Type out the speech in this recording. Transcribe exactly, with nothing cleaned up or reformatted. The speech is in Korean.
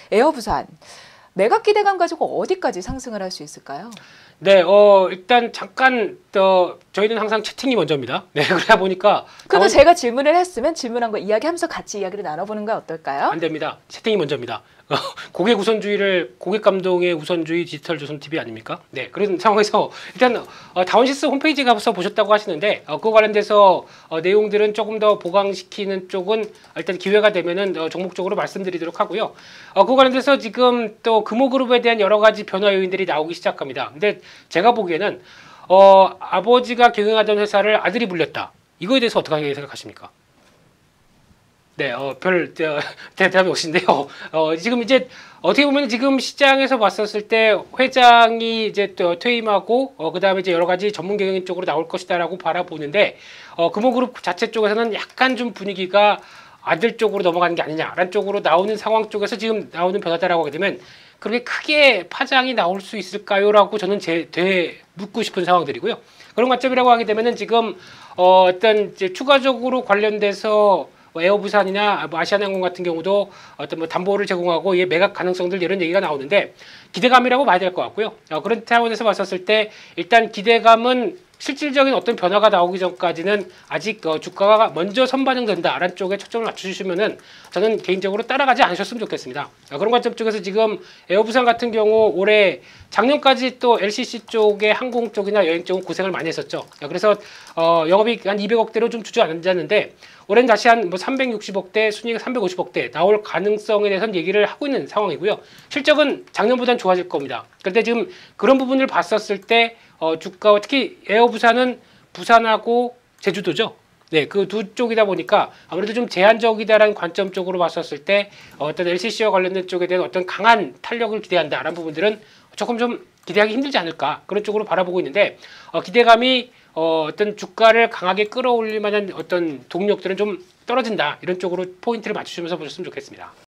에어부산 매각 기대감 가지고 어디까지 상승을 할 수 있을까요? 네, 어, 일단 잠깐, 어, 저희는 항상 채팅이 먼저입니다. 네, 그러다 보니까. 그래도 당원... 제가 질문을 했으면 질문한 거 이야기하면서 같이 이야기를 나눠보는 건 어떨까요? 안 됩니다. 채팅이 먼저입니다. 고객 우선주의를, 고객 감동의 우선주의 디지털 조선 티비 아닙니까? 네, 그런 상황에서 일단 어, 다운시스 홈페이지 가서 보셨다고 하시는데 어, 그거 관련돼서 어, 내용들은 조금 더 보강시키는 쪽은 일단 기회가 되면은 어, 종목적으로 말씀드리도록 하고요. 어, 그거 관련돼서 지금 또 금호그룹에 대한 여러 가지 변화 요인들이 나오기 시작합니다. 근데 제가 보기에는 어, 아버지가 경영하던 회사를 아들이 물렸다. 이거에 대해서 어떻게 생각하십니까? 네, 어, 별 저, 대답이 없인데요. 어, 지금 이제 어떻게 보면 지금 시장에서 봤었을 때 회장이 이제 또 퇴임하고 어, 그 다음에 이제 여러 가지 전문 경영인 쪽으로 나올 것이다라고 바라보는데 어, 금호그룹 자체 쪽에서는 약간 좀 분위기가 아들 쪽으로 넘어가는 게 아니냐라는 쪽으로 나오는 상황 쪽에서 지금 나오는 변화다라고 하게 되면 그렇게 크게 파장이 나올 수 있을까요?라고 저는 제, 되 묻고 싶은 상황들이고요. 그런 관점이라고 하게 되면은 지금 어, 어떤 이제 추가적으로 관련돼서 에어부산이나 뭐 아시아나항공 같은 경우도 어떤 뭐 담보를 제공하고 이 매각 가능성들 이런 얘기가 나오는데 기대감이라고 봐야 될 것 같고요. 어, 그런 차원에서 봤었을 때 일단 기대감은 실질적인 어떤 변화가 나오기 전까지는 아직 어, 주가가 먼저 선반영된다라는 쪽에 초점을 맞춰주시면은 저는 개인적으로 따라가지 않으셨으면 좋겠습니다. 어, 그런 관점 쪽에서 지금 에어부산 같은 경우 올해 작년까지 또 엘씨씨 쪽의 항공 쪽이나 여행 쪽은 고생을 많이 했었죠. 어, 그래서 어, 영업이익 한 이백억대로 좀 주저앉았는데 올해는 다시 한 뭐 삼백육십억대, 순이익 삼백오십억대 나올 가능성에 대해서는 얘기를 하고 있는 상황이고요. 실적은 작년보다는 좋아질 겁니다. 그런데 지금 그런 부분을 봤었을 때 어, 주가와 특히 에어부산은 부산하고 제주도죠. 네, 그 두 쪽이다 보니까 아무래도 좀 제한적이다라는 관점 쪽으로 봤었을 때 어떤 엘씨씨와 관련된 쪽에 대한 어떤 강한 탄력을 기대한다라는 부분들은 조금 좀 기대하기 힘들지 않을까 그런 쪽으로 바라보고 있는데 어, 기대감이 어, 어떤 주가를 강하게 끌어올릴 만한 어떤 동력들은 좀 떨어진다 이런 쪽으로 포인트를 맞추시면서 보셨으면 좋겠습니다.